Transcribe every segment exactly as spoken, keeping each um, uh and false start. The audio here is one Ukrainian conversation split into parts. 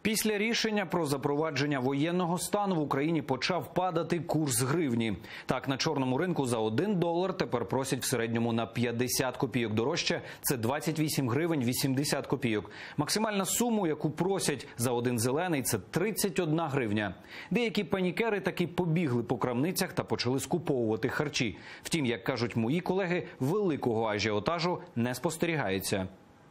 Після рішення про запровадження воєнного стану в Україні почав падати курс гривні. Так, на чорному ринку за один долар тепер просять в середньому на п'ятдесят копійок дорожче. Це двадцять вісім гривень вісімдесят копійок. Максимальна сума, яку просять за один зелений, це тридцять одна гривня. Деякі панікери таки побігли по крамницях та почали скуповувати харчі. Втім, як кажуть мої колеги, великого ажіотажу не спостерігається.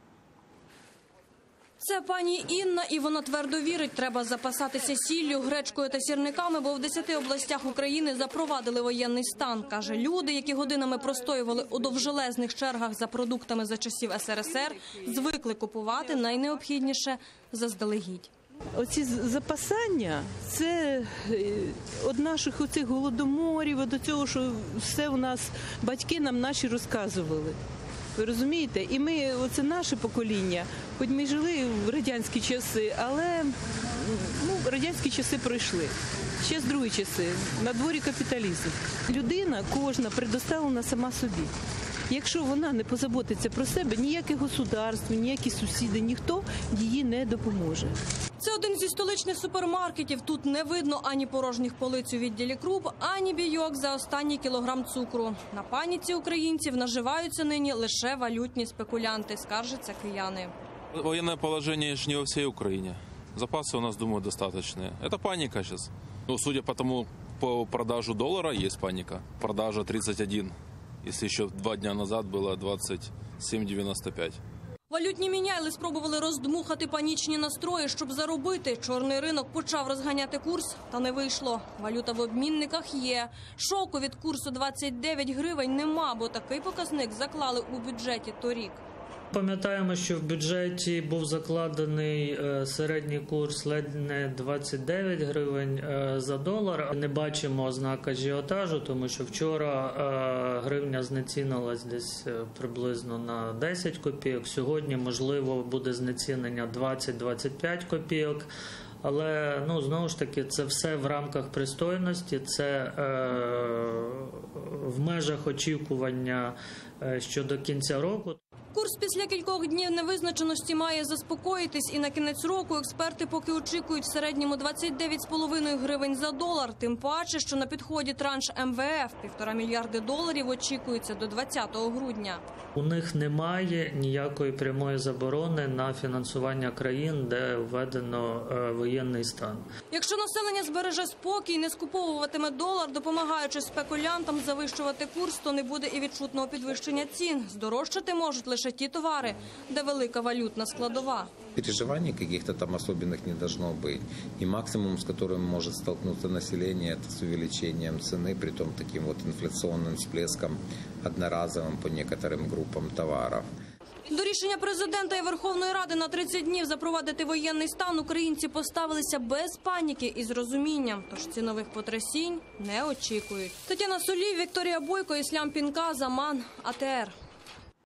Це пані Інна, і вона твердо вірить, треба запасатися сіллю, гречкою та сірниками, бо в десяти областях України запровадили воєнний стан. Каже, люди, які годинами простоювали у довжелезних чергах за продуктами за часів ес ер ес ер, звикли купувати найнеобхідніше заздалегідь. Оці запасання – це від наших оцих голодоморів, від цього, що все у нас батьки нам наші розказували. Ви розумієте? І ми, оце наше покоління, хоч ми жили в радянські часи, але ну, радянські часи пройшли. Ще з другі часи, на дворі капіталізм. Людина кожна предоставлена сама собі. Якщо вона не позаботиться про себе, ніяке государство, ніякі сусіди, ніхто їй не допоможе. Це один зі столичних супермаркетів. Тут не видно ані порожніх полиць у відділі круп, ані бійок за останній кілограм цукру. На паніці українців наживаються нині лише валютні спекулянти, скаржаться кияни. Военное положение же не во всей Украине. Запасы у нас, думаю, достаточные. Это паника сейчас. Ну, судя по тому, по продажу доллара есть паника. Продажа тридцать один. Если еще два дня назад было двадцать семь девяносто пять. Валютні міняйли спробували роздмухати панічні настрої, щоб заробити. Чорний ринок почав розганяти курс, та не вийшло. Валюта в обмінниках є. Шоку від курсу двадцять дев'ять гривень нема, бо такий показник заклали у бюджеті торік. Пам'ятаємо, що в бюджеті був закладений середній курс ледь не двадцять дев'ять гривень за долар. Не бачимо ознак ажіотажу, тому що вчора гривня знецінилась десь приблизно на десять копійок. Сьогодні, можливо, буде знецінення двадцять - двадцять п'ять копійок. Але, ну, знову ж таки, це все в рамках пристойності, це е, в межах очікування е, щодо кінця року. Курс після кількох днів невизначеності має заспокоїтись, і на кінець року експерти поки очікують в середньому двадцять дев'ять з половиною гривень за долар. Тим паче, що на підході транш ем ве еф – півтора мільярди доларів очікується до двадцятого грудня. У них немає ніякої прямої заборони на фінансування країн, де введено е, воєнний стан. Якщо населення збереже спокій, не скуповуватиме долар, допомагаючи спекулянтам завищувати курс, то не буде і відчутного підвищення цін. Здорожчати можуть лише ті товари, де велика валютна складова. Переживаний каких-то там особенных не должно быть. И максимум, с которым может столкнуться население, это с увеличением цены, притом таким вот инфляционным всплеском, одноразовым по некоторым группам товаров. До рішення президента і Верховної Ради на тридцять днів запровадити воєнний стан українці поставилися без паніки і з розумінням, тож цінових потрясінь не очікують. Тетяна Солів, Вікторія Бойко, Іслам Пінка, Заман, а те ер.